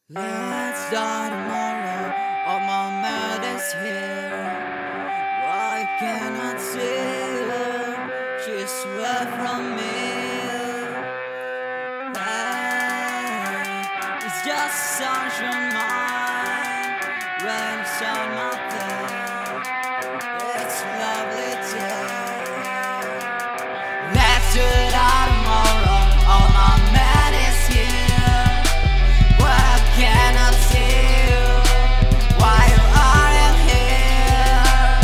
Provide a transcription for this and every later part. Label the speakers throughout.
Speaker 1: Let's start tomorrow. All my mind is here. Why cannot see her? She's away from me. It's just sunshine mine. Rain's on my bed. It's a lovely day. Let's do it all tomorrow. All my man is here. Why cannot see you? Why you aren't here?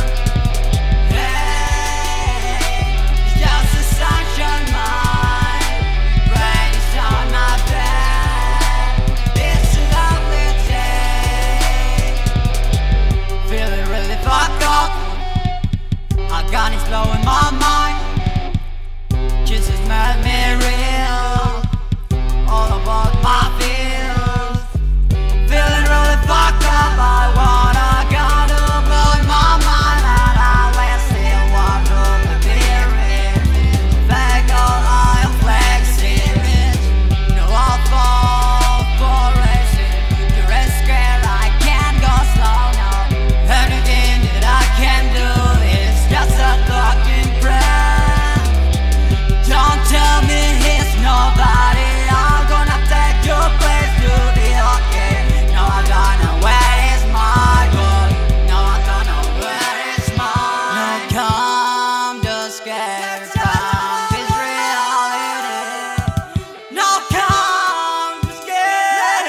Speaker 1: Hey, it's just a sunshine mine. Rain's on my bed. It's a lovely day. Feeling really fucked up. I got it blowing my mind. Jesus made me real. All about my feels. Feeling really fucked up. I wanna go to blow my mind. And I still want to be real. Fake all I flexing. No, I'll fall for racing. You're scared I can't go slow now. Anything that I can do is just a talking prayer. Don't tell me he's nobody. I'm gonna take your place to be okay. No, I'm gonna where is my goal. No, I'm gonna where is my. No, come just get time. It's reality. No, come just get.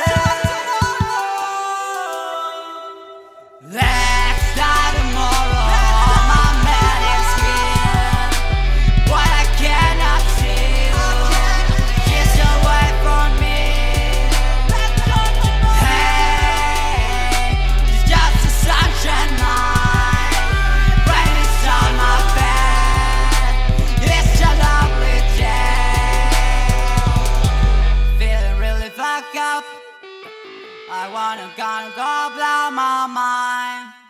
Speaker 1: Let's start tomorrow. My man is here. Why I cannot see you? She's away from me. Hey, it's just a sunshine night. Rain is on my bed. It's a lovely day. Feeling really fucked up. I wanna go blow my mind.